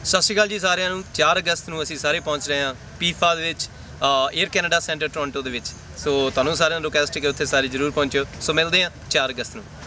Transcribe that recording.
ਸਤਿ ਸ਼੍ਰੀ ਅਕਾਲ ਜੀ ਸਾਰਿਆਂ ਨੂੰ। 4 ਅਗਸਤ ਨੂੰ ਅਸੀਂ ਸਾਰੇ ਪਹੁੰਚ ਰਹੇ ਹਾਂ ਪੀਫਾ ਦੇ ਵਿੱਚ, ਏਅਰ ਕੈਨੇਡਾ ਸੈਂਟਰ ਟੋਰਾਂਟੋ ਦੇ ਵਿੱਚ। ਸੋ ਤੁਹਾਨੂੰ ਸਾਰਿਆਂ ਨੂੰ ਰਿਕੁਐਸਟ ਹੈ ਕਿ ਉੱਥੇ ਸਾਰੇ ਜ਼ਰੂਰ ਪਹੁੰਚਿਓ। ਸੋ ਮਿਲਦੇ ਹਾਂ 4 ਅਗਸਤ ਨੂੰ।